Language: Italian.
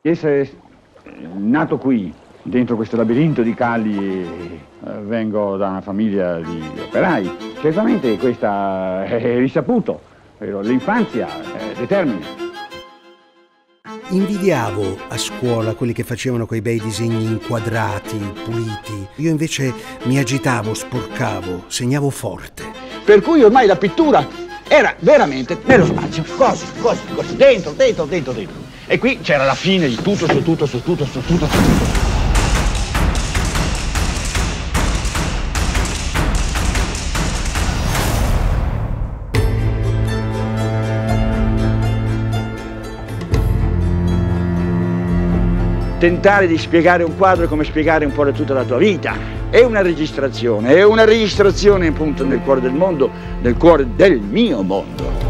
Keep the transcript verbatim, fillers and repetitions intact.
Essere nato qui, dentro questo labirinto di calli, eh, vengo da una famiglia di operai. Certamente questa è risaputo, però l'infanzia eh, determina. Invidiavo a scuola quelli che facevano quei bei disegni inquadrati, puliti. Io invece mi agitavo, sporcavo, segnavo forte. Per cui ormai la pittura era veramente nello spazio, così, così, così, dentro, dentro, dentro, dentro. E qui c'era la fine di tutto, su tutto, su tutto, su tutto, su tutto. Tentare di spiegare un quadro è come spiegare un po' tutta la tua vita. È una registrazione, è una registrazione appunto nel cuore del mondo, nel cuore del mio mondo.